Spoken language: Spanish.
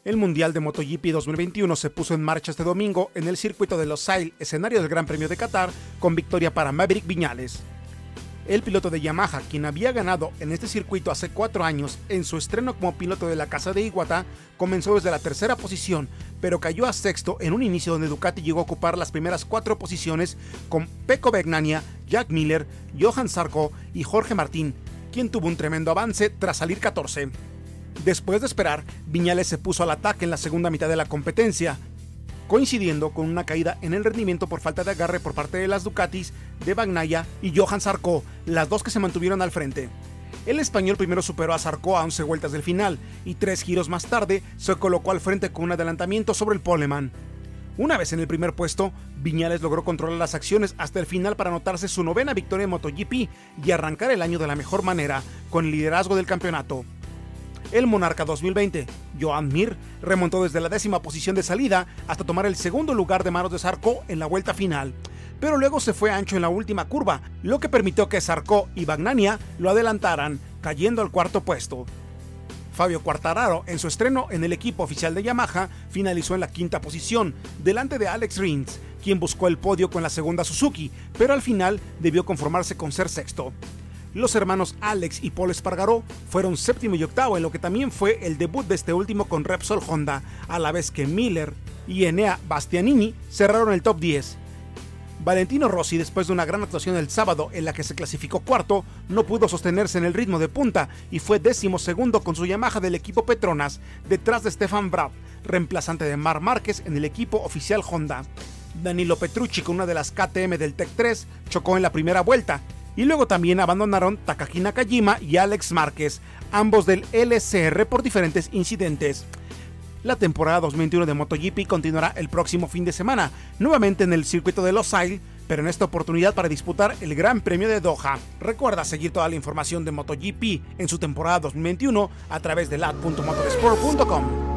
El Mundial de MotoGP 2021 se puso en marcha este domingo en el circuito de Losail, escenario del Gran Premio de Qatar, con victoria para Maverick Viñales. El piloto de Yamaha, quien había ganado en este circuito hace 4 años en su estreno como piloto de la casa de Iwata, comenzó desde la tercera posición, pero cayó a sexto en un inicio donde Ducati llegó a ocupar las primeras 4 posiciones con Pecco Bagnaia, Jack Miller, Johan Zarco y Jorge Martín, quien tuvo un tremendo avance tras salir 14. Después de esperar, Viñales se puso al ataque en la segunda mitad de la competencia, coincidiendo con una caída en el rendimiento por falta de agarre por parte de las Ducatis de Bagnaia y Johan Zarco, las dos que se mantuvieron al frente. El español primero superó a Zarco a 11 vueltas del final y 3 giros más tarde se colocó al frente con un adelantamiento sobre el poleman. Una vez en el primer puesto, Viñales logró controlar las acciones hasta el final para anotarse su 9ª victoria en MotoGP y arrancar el año de la mejor manera, con el liderazgo del campeonato. El Monarca 2020, Joan Mir, remontó desde la 10ª posición de salida hasta tomar el segundo lugar de manos de Zarco en la vuelta final, pero luego se fue ancho en la última curva, lo que permitió que Zarco y Bagnaia lo adelantaran, cayendo al 4º puesto. Fabio Quartararo, en su estreno en el equipo oficial de Yamaha, finalizó en la 5ª posición, delante de Alex Rins, quien buscó el podio con la segunda Suzuki, pero al final debió conformarse con ser sexto. Los hermanos Alex y Pol Espargaró fueron 7º y 8º en lo que también fue el debut de este último con Repsol Honda, a la vez que Miller y Enea Bastianini cerraron el top 10. Valentino Rossi, después de una gran actuación el sábado en la que se clasificó 4º, no pudo sostenerse en el ritmo de punta y fue 12º con su Yamaha del equipo Petronas, detrás de Stefan Brad, reemplazante de Marc Márquez en el equipo oficial Honda. Danilo Petrucci, con una de las KTM del Tech 3, chocó en la primera vuelta, y luego también abandonaron Takaki Nakajima y Alex Márquez, ambos del LCR por diferentes incidentes. La temporada 2021 de MotoGP continuará el próximo fin de semana, nuevamente en el circuito de Losail, pero en esta oportunidad para disputar el Gran Premio de Doha. Recuerda seguir toda la información de MotoGP en su temporada 2021 a través de lat.motorsport.com.